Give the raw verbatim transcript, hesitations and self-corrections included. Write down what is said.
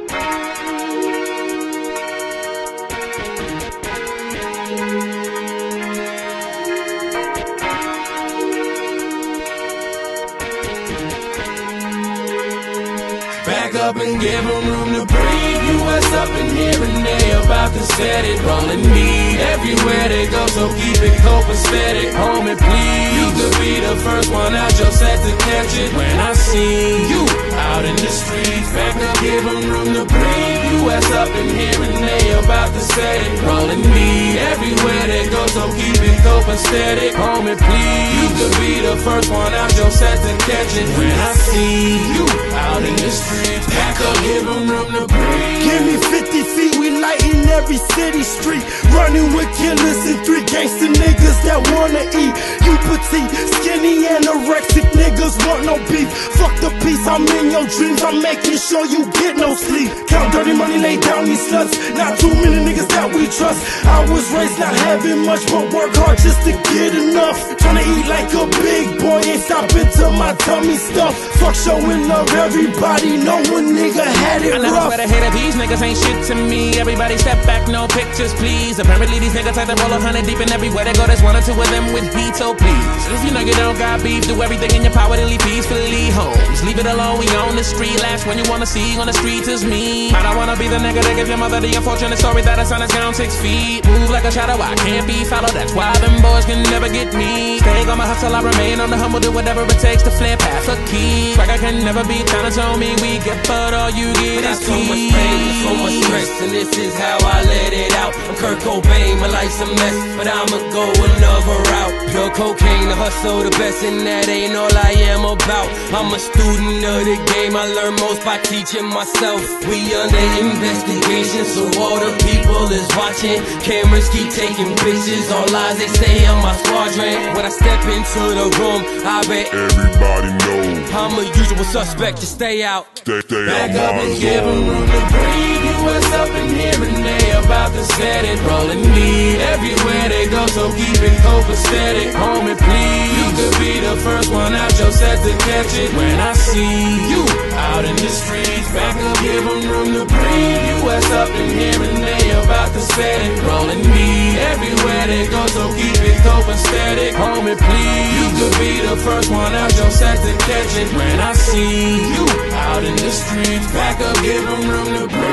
Back up and give them room to breathe. U S up in here and they about to set it. Rolling me everywhere they go, so keep it copacetic. Homie, please, you could be the first one out your set to catch it. When I see you out in the streets, back up, give them room to breathe. U S up in here and they about to set it. Rolling me everywhere they go, so keep it copacetic. Homie, please, you could be the first one out your set to catch it. When I see you out in the streets, back up, give them room to breathe. Give me fifty feet, we lightin' every city street. Running with killers and three gangster niggas that wanna eat. You petite, skinny, anorexic niggas want no beef. Fuck the peace, I'm in your dreams, I'm making sure you get no sleep. Count dirty money, lay down these sluts. Not too many niggas that we trust. I was raised not having much, but work hard just to get enough. Tryna eat like a big boy, ain't stopping till my tummy stuff. Fuck showing love, everybody know a nigga had it I never rough. swear to hate it, these niggas ain't shit to me. Everybody step back, no pictures please. Apparently these niggas like to roll a hundred deep, and everywhere they go there's one or two of them with heat, so please, if you know you don't got beef, do everything in your power to leave peacefully homes. Leave it alone, we on the street. Last one you wanna see on the streets is me. I don't wanna be the nigga that give your mother the unfortunate story that her son is down six feet. Move like a shadow, I can't be followed, that's why them boys can never get me. Stay on my hustle, I remain on the humble, do whatever it takes to flip half a key. Swagger can never be trying to show me we get, but all you get is so much pain, so much stress, and this is how I let it out. I'm Kurt Cobain, my life's a mess, but I'ma go another route. Pure cocaine, the hustle the best, and that ain't all I am about. I'm a student of the game, I learn most by teaching myself. We under investigation, so all the people is watching. Cameras keep taking pictures, all lies they say on my squadron. When I step into the room, I bet everybody knows I'm a usual suspect, just stay out. Stay, stay Back out up my and zone. give them room to breathe. U S up in here and they about to set it. Rolling me everywhere they go, so keep it copacetic. Homie, please, you could be the first one out your set to catch it. When I see you out in the streets, back up, give them room to breathe. U S up in here and they about to set it. Rolling me everywhere they go, so keep it copacetic. Homie, please, you could be the first one out your set to catch it. When I see you out in the streets, back up, give them room to breathe.